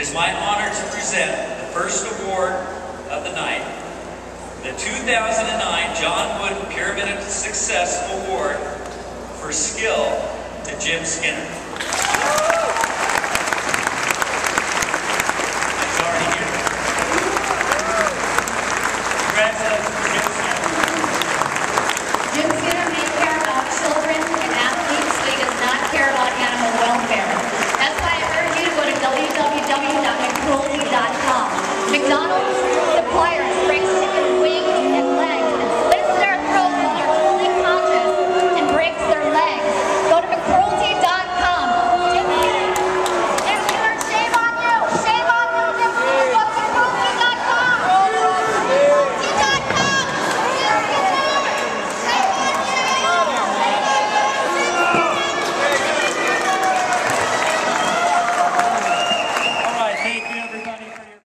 is my honor to present the first award of the night, the 2009 John Wooden Pyramid of Success Award for Skill to Jim Skinner.